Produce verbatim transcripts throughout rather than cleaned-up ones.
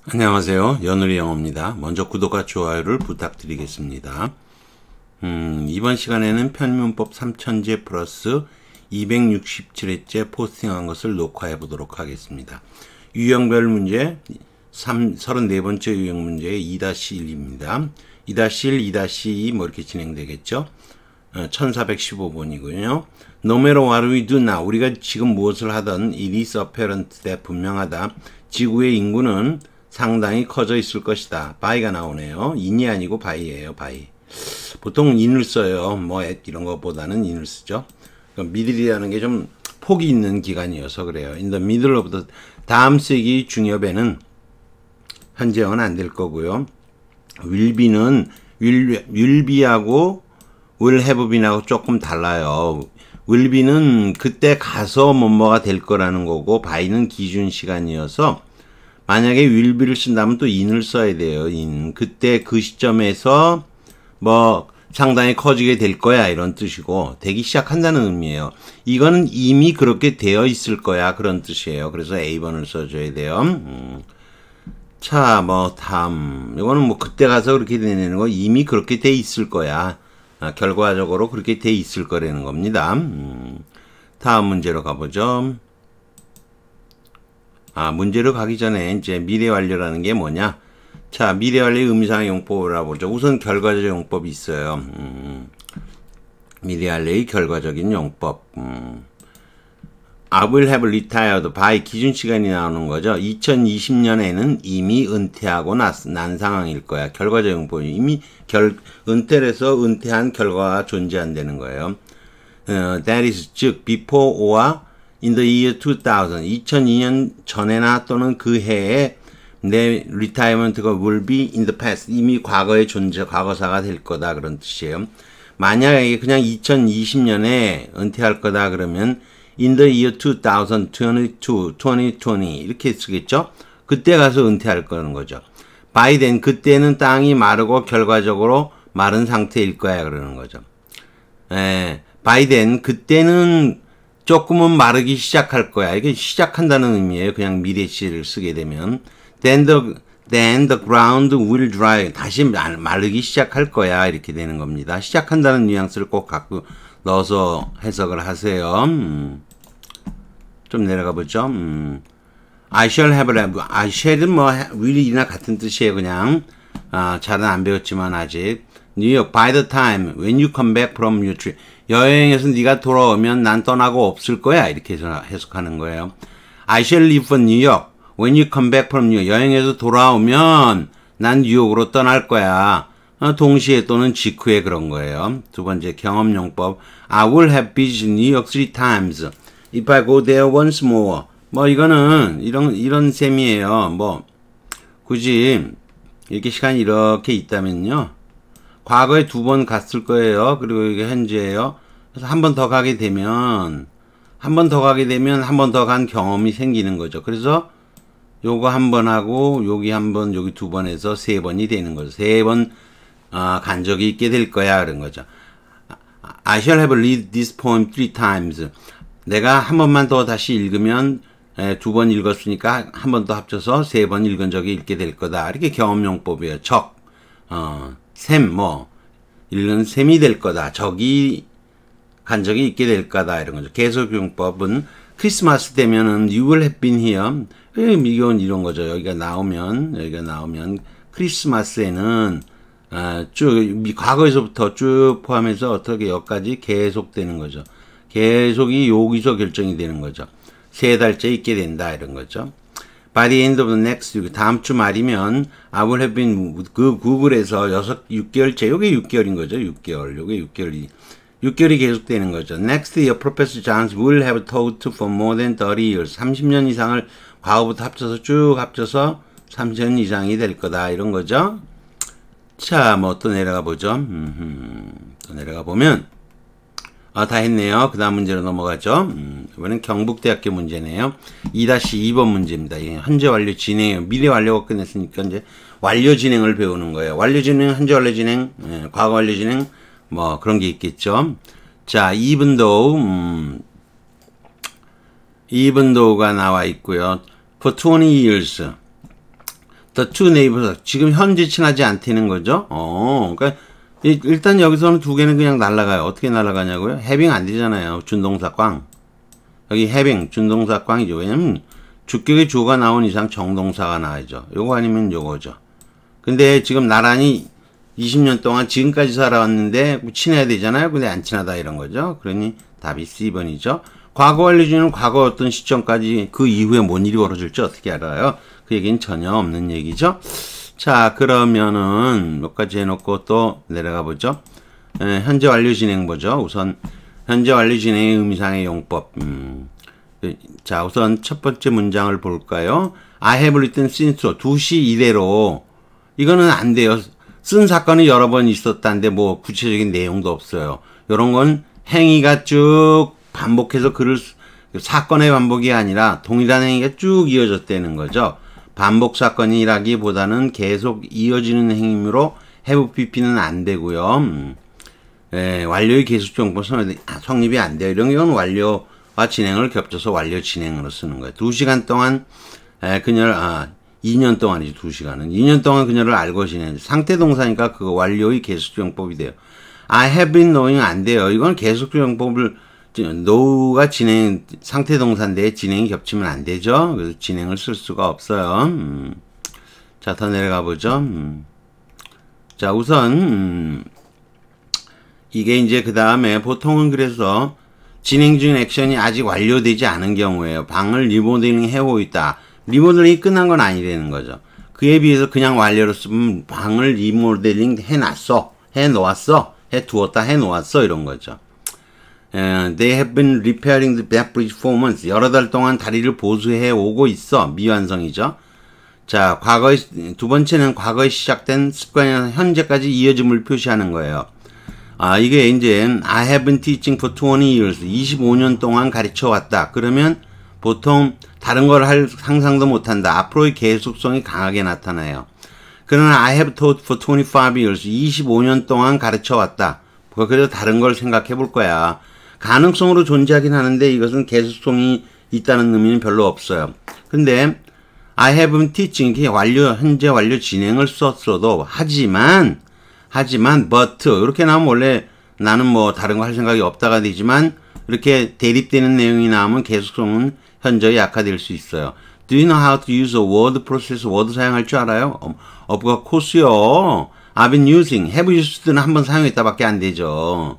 안녕하세요. 연우리 영어입니다. 먼저 구독과 좋아요를 부탁드리겠습니다. 음, 이번 시간에는 편문법 삼천제 플러스 이백육십칠 회째 포스팅한 것을 녹화해 보도록 하겠습니다. 유형별 문제 서른네 번째 유형 문제의 이 일입니다. 이 일, 이 이 뭐 이렇게 진행되겠죠. 어, 천사백십오 번이고요. No matter what we do now, 우리가 지금 무엇을 하든 it is apparent that 분명하다. 지구의 인구는 상당히 커져 있을 것이다. by가 나오네요. in이 아니고 by예요. by. 보통 in을 써요. 뭐 이런 것보다는 in을 쓰죠. middle이라는 게 좀 폭이 있는 기간이어서 그래요. in the middle of the 다음 세기 중엽에는 현재형은 안 될 거고요. will be는 will, will be하고 will have been하고 조금 달라요. will be는 그때 가서 뭐뭐가 될 거라는 거고 by는 기준 시간이어서 만약에 will be를 쓴다면 또 in을 써야 돼요. in. 그때 그 시점에서 뭐 상당히 커지게 될 거야 이런 뜻이고 되기 시작한다는 의미예요. 이거는 이미 그렇게 되어 있을 거야 그런 뜻이에요. 그래서 에이 번을 써줘야 돼요. 음. 자, 뭐 다음 이거는 뭐 그때 가서 그렇게 되는 거 이미 그렇게 돼 있을 거야. 아, 결과적으로 그렇게 돼 있을 거라는 겁니다. 음. 다음 문제로 가보죠. 아, 문제로 가기 전에 이제 미래 완료라는 게 뭐냐? 자, 미래 완료의 의미상의 용법을 알아보죠. 우선 결과적 용법이 있어요. 음, 미래 완료의 결과적인 용법. 음, I will have retired by 기준 시간이 나오는 거죠. 이천이십 년에는 이미 은퇴하고 난, 난 상황일 거야. 결과적 용법이 이미 결, 은퇴를 해서 은퇴한 결과가 존재한다는 거예요. 어, that is 즉 before or in the year two thousand, 이천이 년 전에나 또는 그 해에 내 retirement가 will be in the past, 이미 과거의 존재, 과거사가 될 거다 그런 뜻이에요. 만약에 그냥 이천이십 년에 은퇴할 거다 그러면 in the year two thousand twenty-two, twenty twenty 이렇게 쓰겠죠. 그때 가서 은퇴할 거는 거죠. by then, 그때는 땅이 마르고 결과적으로 마른 상태일 거야 그러는 거죠. 에, by then, 그때는 조금은 마르기 시작할 거야. 이게 시작한다는 의미예요. 그냥 미래시를 쓰게 되면. Then the, then the ground will dry. 다시 마르기 시작할 거야. 이렇게 되는 겁니다. 시작한다는 뉘앙스를 꼭 갖고 넣어서 해석을 하세요. 음. 좀 내려가 보죠. 음. I shall have, I shall은 뭐, will이나 같은 뜻이에요. 그냥. 아, 잘은 안 배웠지만 아직. 뉴욕, by the time, when you come back from your trip. 여행에서 네가 돌아오면 난 떠나고 없을 거야. 이렇게 해석하는 거예요. I shall leave for New York. When you come back from New York. 여행에서 돌아오면 난 뉴욕으로 떠날 거야. 어, 동시에 또는 직후에 그런 거예요. 두 번째 경험용법. I will have visited New York three times. If I go there once more. 뭐 이거는 이런 이런 셈이에요. 뭐 굳이 이렇게 시간이 이렇게 있다면요. 과거에 두 번 갔을 거예요. 그리고 이게 현재예요. 그래서 한 번 더 가게 되면 한 번 더 가게 되면 한 번 더 간 경험이 생기는 거죠. 그래서 요거 한 번 하고 여기 한 번, 여기 두 번 해서 세 번이 되는 거죠. 세 번 어, 간 적이 있게 될 거야 그런 거죠. I shall have read this poem three times. 내가 한 번만 더 다시 읽으면 두 번 읽었으니까 한 번 더 합쳐서 세 번 읽은 적이 있게 될 거다. 이렇게 경험용법이에요. 적, 어, 셈, 뭐 읽은 셈이 될 거다. 적이 간 적이 있게 될 거다. 이런 거죠. 계속용법은 크리스마스 되면은 you will have been here. 이건 이런 거죠. 여기가 나오면 여기가 나오면 크리스마스에는 어, 쭉 과거에서부터 쭉 포함해서 어떻게 여기까지 계속되는 거죠. 계속이 여기서 결정이 되는 거죠. 세 달째 있게 된다 이런 거죠. By the end of the next week, 다음 주 말이면 I will have been 그 구글에서 여섯 육 개월째, 요게 육 개월인 거죠. 육 개월, 요게 육 개월이 육 개월이 계속되는 거죠. Next year, Professor Jones will have taught for more than thirty years. 삼십 년 이상을 과거부터 합쳐서 쭉 합쳐서 삼십 년 이상이 될 거다 이런 거죠. 자, 뭐 또 내려가 보죠. 음흠, 또 내려가 보면 아, 다 했네요. 그 다음 문제로 넘어가죠. 음, 이번엔 경북대학교 문제네요. 이 이 번 문제입니다. 예, 현재 완료 진행, 미래 완료가 끝냈으니까 이제 완료 진행을 배우는 거예요. 완료 진행, 현재 완료 진행, 예, 과거 완료 진행, 뭐 그런 게 있겠죠. 자, even though, 음, even though가 나와 있고요. For twenty years, The two neighbors. 지금 현재 친하지 않다는 거죠. 어, 그러니까 일단 여기서는 두 개는 그냥 날아가요. 어떻게 날아가냐고요? having 안 되잖아요. 준동사 꽝. 여기 having 준동사 꽝이죠. 왜냐면 주격의 주어가 나온 이상 정동사가 나와야죠. 요거 아니면 요거죠. 근데 지금 나란히 이십 년 동안 지금까지 살아왔는데 친해야 되잖아요. 근데 안 친하다 이런 거죠. 그러니 답이 씨 번이죠. 과거 완료 중에는 과거 어떤 시점까지 그 이후에 뭔 일이 벌어질지 어떻게 알아요? 그 얘기는 전혀 없는 얘기죠. 자, 그러면은 몇 가지 해놓고 또 내려가 보죠. 에, 현재 완료 진행 보죠. 우선 현재 완료 진행의 의미상의 용법. 음, 자, 우선 첫 번째 문장을 볼까요? I have written since 두 시 이래로. 이거는 안 돼요. 쓴 사건이 여러 번 있었다는데 뭐 구체적인 내용도 없어요. 이런 건 행위가 쭉 반복해서 글을 사건의 반복이 아니라 동일한 행위가 쭉 이어졌다는 거죠. 반복 사건이라기보다는 계속 이어지는 행위로 have pp는 안 되고요. 음, 예, 완료의 계속정보 성립이 안 돼요. 이런 경우는 완료와 진행을 겹쳐서 완료 진행으로 쓰는 거예요. 두 시간 동안 에, 그녀를 아 이 년 동안이지 두 시간은 이 년 동안 그녀를 알고 지낸 상태 동사니까 그거 완료의 계속정법이 돼요. I have been knowing 안 돼요. 이건 계속정법을 know가 진행 상태 동사인데 진행이 겹치면 안 되죠. 그래서 진행을 쓸 수가 없어요. 음. 자, 더 내려가 보죠. 음. 자, 우선 음. 이게 이제 그 다음에 보통은 그래서 진행 중인 액션이 아직 완료되지 않은 경우에요. 방을 리모델링 해오고 있다. 리모델링이 끝난 건 아니라는 거죠. 그에 비해서 그냥 완료로 쓰면 방을 리모델링 해놨어. 해놓았어. 해두었다. 해놓았어. 이런 거죠. Uh, they have been repairing the back bridge for months. 여러 달 동안 다리를 보수해 오고 있어. 미완성이죠. 자, 과거의, 두 번째는 과거에 시작된 습관이나 현재까지 이어짐을 표시하는 거예요. 아, 이게 이제 I have been teaching for twenty years. 이십오 년 동안 가르쳐 왔다. 그러면 보통 다른 걸 할 상상도 못한다. 앞으로의 계속성이 강하게 나타나요. 그러나 I have taught for twenty-five years. 이십오 년 동안 가르쳐 왔다. 그래서 다른 걸 생각해 볼 거야. 가능성으로 존재하긴 하는데 이것은 계속성이 있다는 의미는 별로 없어요. 근데 I have been teaching 이게 완료 현재 완료 진행을 썼어도 하지만 하지만 but 이렇게 나오면 원래 나는 뭐 다른 거 할 생각이 없다가 되지만 이렇게 대립되는 내용이 나오면 계속성은 현저히 약화될 수 있어요. Do you know how to use a word process? word 사용할 줄 알아요? of course요. I've been using. have used는 한번 사용했다밖에 안 되죠.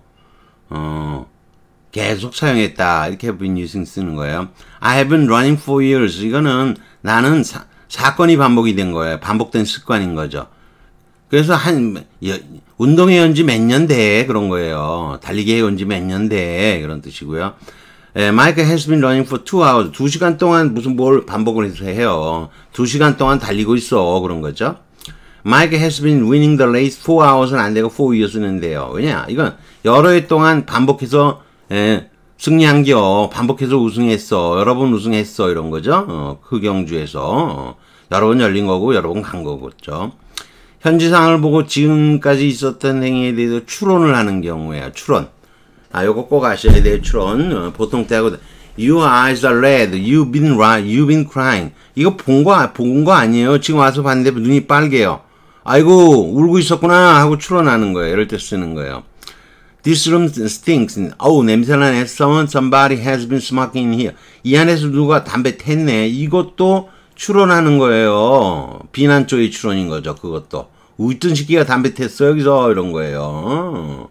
어, 계속 사용했다. 이렇게 have been using 쓰는 거예요. I have been running for years. 이거는 나는 사, 사건이 반복이 된 거예요. 반복된 습관인 거죠. 그래서 한 운동해 온 지 몇 년 돼. 그런 거예요. 달리기 해 온 지 몇 년 돼. 그런 뜻이고요. 예, Mike has been running for two hours. 두 시간 동안 무슨 뭘 반복을 해서 해요. 두 시간 동안 달리고 있어. 그런 거죠. Mike has been winning the race four hours는 안 되고 four years는 돼요. 왜냐? 이건 여러 해 동안 반복해서 예, 승리한겨. 반복해서 우승했어. 여러 번 우승했어. 이런 거죠. 어, 그 경주에서 어, 여러 번 열린 거고 여러 번 간 거겠죠. 현지 상황을 보고 지금까지 있었던 행위에 대해서 추론을 하는 경우에요. 추론. 아, 요거 꼭 아셔야 돼요. 추론. 어, 보통 때하고 Your eyes are red. You've been you've been crying. 이거 본 거 본 거 아니에요. 지금 와서 봤는데 눈이 빨개요. 아이고 울고 있었구나 하고 추론하는 거예요. 이럴 때 쓰는 거예요. This room stinks. 어우 냄새나네. Someone somebody has been smoking in here. 이 안에서 누가 담배 텄네. 이것도 추론하는 거예요. 비난 쪽의 추론인 거죠. 그것도. 웃던 새끼가 담배 텄어 여기서 이런 거예요.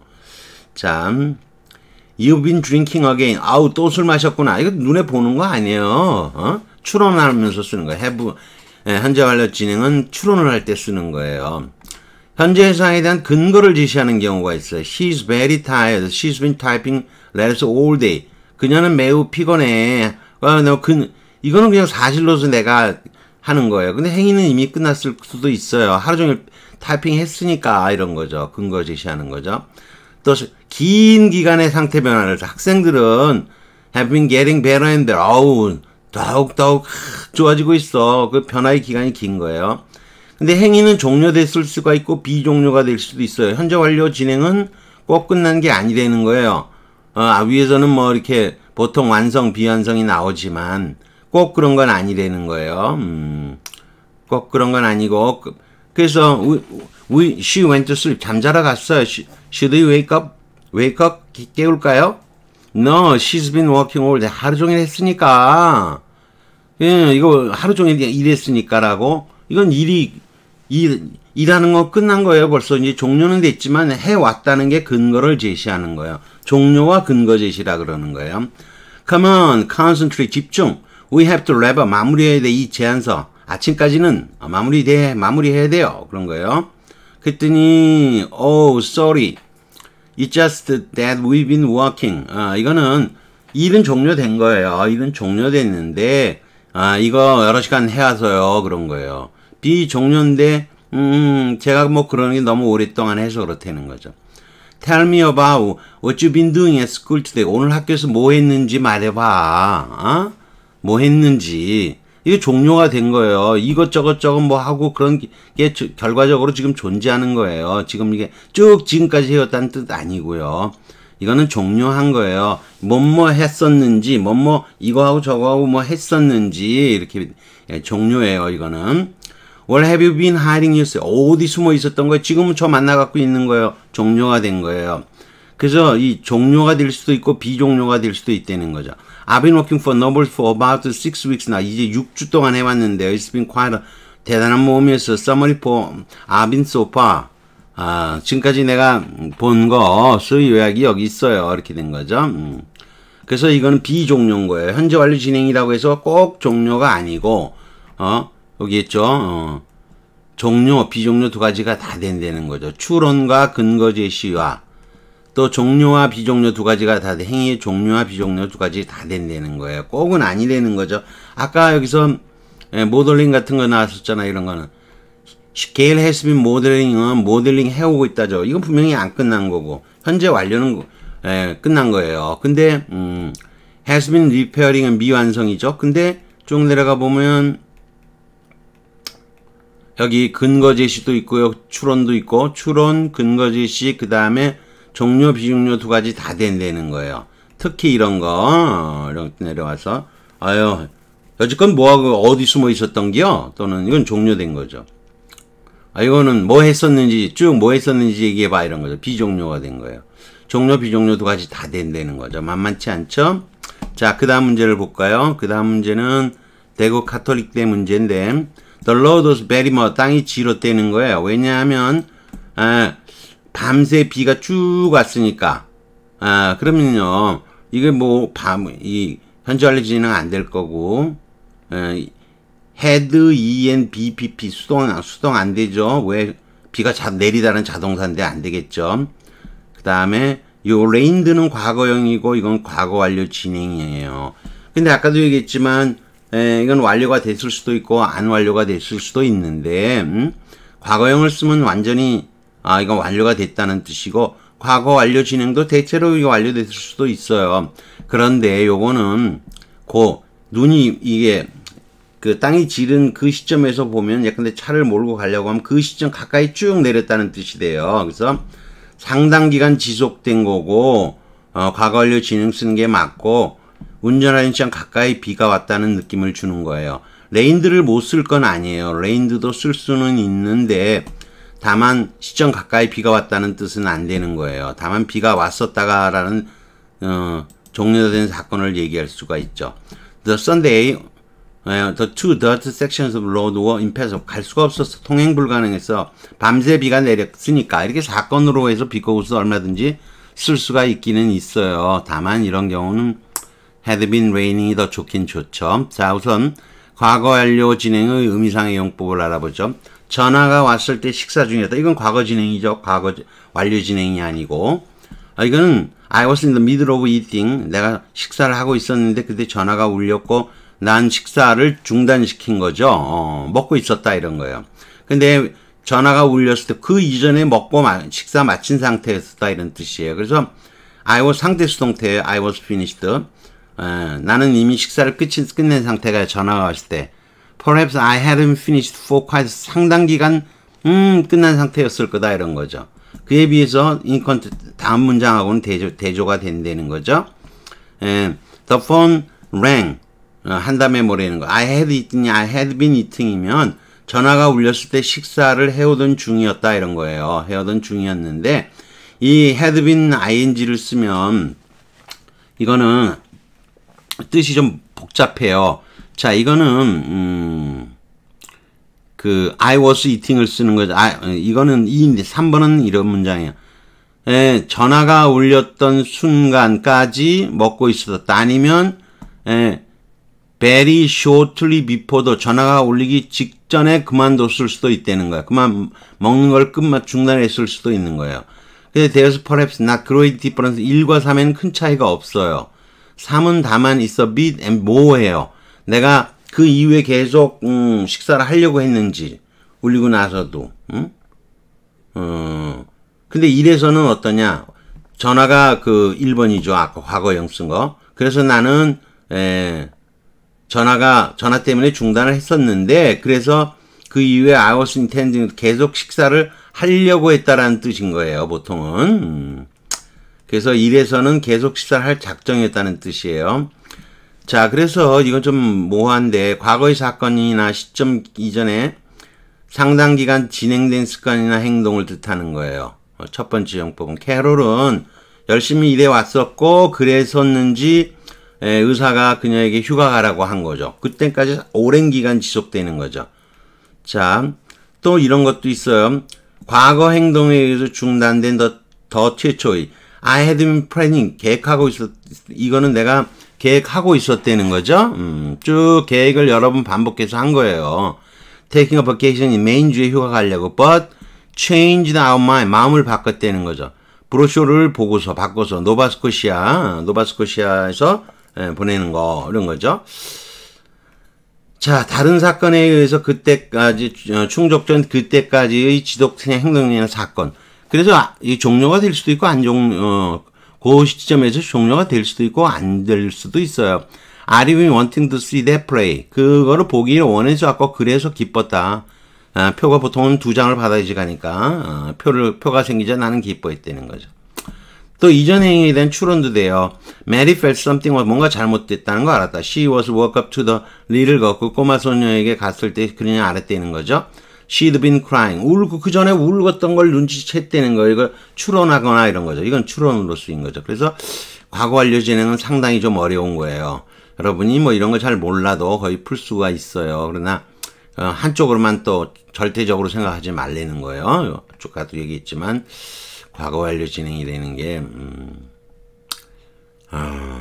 참. You've been drinking again. 아우 또 술 마셨구나. 이거 눈에 보는 거 아니에요. 어? 추론하면서 쓰는 거예요. have, 예, 현재 완료 진행은 추론을 할 때 쓰는 거예요. 현재 상황에 대한 근거를 제시하는 경우가 있어요. She's very tired. She's been typing letters all day. 그녀는 매우 피곤해. 아, 너 그, 이거는 그냥 사실로서 내가 하는 거예요. 근데 행위는 이미 끝났을 수도 있어요. 하루 종일 타이핑 했으니까 이런 거죠. 근거 제시하는 거죠. 또 긴 기간의 상태 변화를 학생들은 have been getting better and better. 어우, 더욱더욱 좋아지고 있어. 그 변화의 기간이 긴 거예요. 근데 행위는 종료됐을 수가 있고 비종료가 될 수도 있어요. 현재 완료 진행은 꼭 끝난 게 아니라는 거예요. 어, 위에서는 뭐 이렇게 보통 완성, 비완성이 나오지만 꼭 그런 건 아니라는 거예요. 음, 꼭 그런 건 아니고 그래서 we, we, she went to sleep. 잠자러 갔어요. Should we wake up? wake up? 깨울까요? No, she's been working all day. 하루 종일 했으니까. 예, 이거 하루 종일 일했으니까라고. 이건 일이 일, 일하는 거 끝난 거예요. 벌써 이제 종료는 됐지만 해왔다는 게 근거를 제시하는 거예요. 종료와 근거 제시라 그러는 거예요. Come on, concentrate, 집중. We have to wrap up, 마무리해야 돼. 이 제안서. 아침까지는 마무리돼, 마무리해야 돼요. 그런 거예요. 그랬더니, oh, sorry. It's just that we've been working. 아, 이거는 일은 종료된 거예요. 일은 종료됐는데, 아, 이거 여러 시간 해와서요. 그런 거예요. 비종료인데, 음, 제가 뭐 그러는 게 너무 오랫동안 해서 그렇다는 거죠. Tell me about what you've been doing at school today. 오늘 학교에서 뭐 했는지 말해봐. 어? 뭐 했는지. 이게 종료가 된 거예요. 이것저것 저것 뭐 하고 그런 게 결과적으로 지금 존재하는 거예요. 지금 이게 쭉 지금까지 해왔다는 뜻 아니고요. 이거는 종료한 거예요. 뭐뭐 했었는지, 뭐뭐 이거하고 저거하고 뭐 했었는지 이렇게 종료예요. 이거는. Where have you been hiding yourself? 어디 숨어 있었던 거예요? 지금은 저 만나갖고 있는 거예요. 종료가 된 거예요. 그래서 이 종료가 될 수도 있고 비종료가 될 수도 있다는 거죠. I've been working for Noble for about six weeks now. 이제 육 주 동안 해왔는데요. It's been quite a 대단한 모험이었어. Summary for I've been so far. 아, 지금까지 내가 본 거, 그 요약이 여기 있어요. 이렇게 된 거죠. 음. 그래서 이거는 비종료인 거예요. 현재 완료 진행이라고 해서 꼭 종료가 아니고, 어, 여기 있죠. 어, 종료, 비종료 두 가지가 다 된다는 거죠. 추론과 근거 제시와 또 종료와 비종료 두 가지가 다 돼. 행위의 종료와 비종료 두 가지 다 된다는 거예요. 꼭은 아니라는 거죠. 아까 여기서 예, 모델링 같은 거 나왔었잖아요. 이런 거는. Gail has been modeling은 모델링 해오고 있다죠. 이건 분명히 안 끝난 거고 현재 완료는 예, 끝난 거예요. 근데 음, has been repairing은 미완성이죠. 근데 쭉 내려가 보면 여기 근거 제시도 있고요. 추론도 있고 추론, 근거 제시, 그 다음에 종료, 비종료 두 가지 다 된다는 거예요. 특히 이런 거 이렇게 내려와서 아유 여지껏 뭐하고 어디 숨어 있었던기요? 또는 이건 종료된 거죠. 아 이거는 뭐 했었는지 쭉 뭐 했었는지 얘기해봐 이런 거죠. 비종료가 된 거예요. 종료, 비종료 두 가지 다 된다는 거죠. 만만치 않죠? 자, 그 다음 문제를 볼까요? 그 다음 문제는 대구 카톨릭대 문제인데 The Lord was very much 땅이 지롯되는 거예요. 왜냐하면 아, 밤새 비가 쭉 왔으니까. 아, 그러면요. 이게 뭐, 밤, 이, 현재 완료 진행 안 될 거고, 에, 헤드, 이엔, 비피피, 수동, 수동 안 되죠. 왜, 비가 자, 내리다는 자동사인데 안 되겠죠. 그 다음에, 요, rained는 과거형이고, 이건 과거 완료 진행이에요. 근데 아까도 얘기했지만, 에, 이건 완료가 됐을 수도 있고, 안 완료가 됐을 수도 있는데, 음? 과거형을 쓰면 완전히, 아, 이건 완료가 됐다는 뜻이고, 과거 완료 진행도 대체로 이거 완료됐을 수도 있어요. 그런데 요거는, 고, 눈이, 이게, 그 땅이 지른 그 시점에서 보면, 예컨대 차를 몰고 가려고 하면 그 시점 가까이 쭉 내렸다는 뜻이 돼요. 그래서 상당 기간 지속된 거고, 어, 과거 완료 진행 쓰는 게 맞고, 운전하는 시점 가까이 비가 왔다는 느낌을 주는 거예요. 레인드를 못 쓸 건 아니에요. 레인드도 쓸 수는 있는데, 다만 시점 가까이 비가 왔다는 뜻은 안 되는 거예요. 다만 비가 왔었다가라는 어, 종료된 사건을 얘기할 수가 있죠. The Sunday, uh, the two dirt sections of road were impassable. 갈 수가 없어서 통행 불가능해서 밤새 비가 내렸으니까 이렇게 사건으로 해서 비거우스 얼마든지 쓸 수가 있기는 있어요. 다만 이런 경우는 had been raining이 더 좋긴 좋죠. 자, 우선 과거 완료 진행의 의미상의 용법을 알아보죠. 전화가 왔을 때 식사 중이었다. 이건 과거 진행이죠. 과거 완료 진행이 아니고. 아, 이거는 I was in the middle of eating. 내가 식사를 하고 있었는데 그때 전화가 울렸고 난 식사를 중단시킨 거죠. 어, 먹고 있었다 이런 거예요. 근데 전화가 울렸을 때 그 이전에 먹고 마, 식사 마친 상태였었다 이런 뜻이에요. 그래서 I was 상대 수동태예요. I was finished. 에, 나는 이미 식사를 끝이, 끝낸 상태가 전화가 왔을 때 Perhaps I hadn't finished for quite 상당 기간 음 끝난 상태였을 거다 이런 거죠. 그에 비해서 인컨트 다음 문장하고는 대조, 대조가 된다는 거죠. 에, the phone rang 어, 한 다음에 뭐라는 거 I had eaten, I had been eating이면 전화가 울렸을 때 식사를 해오던 중이었다 이런 거예요. 해오던 중이었는데 이 had been ing를 쓰면 이거는 뜻이 좀 복잡해요. 자, 이거는 음, 그 I was eating을 쓰는 거죠. 아, 이거는 이인데 삼 번은 이런 문장이에요. 예, 전화가 울렸던 순간까지 먹고 있었다. 아니면 예, very shortly before도 전화가 울리기 직전에 그만뒀을 수도 있다는 거예요. 그만 먹는 걸 끝만 중단했을 수도 있는 거예요. 근데 there's perhaps not great difference. 일과 삼에는 큰 차이가 없어요. 삼은 다만 있어 bit and more예요. 내가 그 이후에 계속 음, 식사를 하려고 했는지 울리고 나서도 음? 어, 근데 일에서는 어떠냐? 전화가 그 일 번이죠. 아까 과거형 쓴 거. 그래서 나는 에, 전화가 전화 때문에 중단을 했었는데 그래서 그 이후에 I was intending 계속 식사를 하려고 했다라는 뜻인 거예요. 보통은. 음. 그래서 일에서는 계속 식사를 할 작정이었다는 뜻이에요. 자, 그래서 이건 좀 모호한데 과거의 사건이나 시점 이전에 상당 기간 진행된 습관이나 행동을 뜻하는 거예요. 첫 번째 용법은 캐롤은 열심히 일해 왔었고 그랬었는지 의사가 그녀에게 휴가 가라고 한 거죠. 그때까지 오랜 기간 지속되는 거죠. 자, 또 이런 것도 있어요. 과거 행동에 의해서 중단된 더, 더 최초의 I had been planning 계획하고 있었 이거는 내가 계획하고 있었다는 거죠. 음, 쭉 계획을 여러 번 반복해서 한 거예요. Taking a vacation in 메인주에 휴가 가려고 but changed our mind 마음을 바꿨다는 거죠. 브로셔를 보고서 바꿔서 노바스코시아 노바스코시아에서 예, 보내는 거 이런 거죠. 자, 다른 사건에 의해서 그때까지 충족된 그때까지의 지속된 행동이나 사건. 그래서 이 종료가 될 수도 있고 안 종, 어, 그 시점에서 종료가 될 수도 있고 안 될 수도 있어요. Are you wanting to see that play? 그거를 보기를 원해서 왔고 그래서 기뻤다. 아, 표가 보통은 두 장을 받아야지 가니까 어, 표를 표가 생기자 나는 기뻐했다는 거죠. 또 이전 행위에 대한 추론도 돼요. Mary felt something was 뭔가 잘못됐다는 거 알았다. She was walk up to the little girl. 그 꼬마 소녀에게 갔을 때 그냥 알았다는 거죠. She'd been crying. 울고 그 전에 울었던 걸 눈치챘다는 거예요. 이걸 추론하거나 이런 거죠. 이건 추론으로 쓰인 거죠. 그래서 과거 완료 진행은 상당히 좀 어려운 거예요. 여러분이 뭐 이런 거 잘 몰라도 거의 풀 수가 있어요. 그러나 한쪽으로만 또 절대적으로 생각하지 말라는 거예요. 아까도 얘기했지만 과거 완료 진행이 되는 게 음, 아,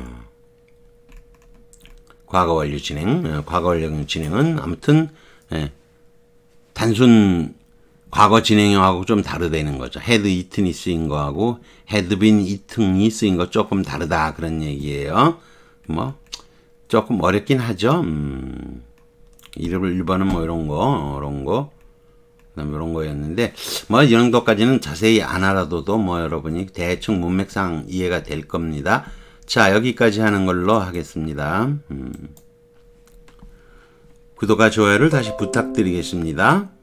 과거 완료 진행, 과거 완료 진행은 아무튼 예, 단순 과거 진행형하고 좀 다르다는 거죠. had eaten이 쓰인 거하고 had been eaten이 쓰인 거 조금 다르다 그런 얘기예요. 뭐 조금 어렵긴 하죠. 음, 일 번은 뭐 이런 거, 이런 거, 그다음 이런 거였는데 뭐 이 정도까지는 자세히 안 알아둬도 뭐 여러분이 대충 문맥상 이해가 될 겁니다. 자, 여기까지 하는 걸로 하겠습니다. 음, 구독과 좋아요를 다시 부탁드리겠습니다.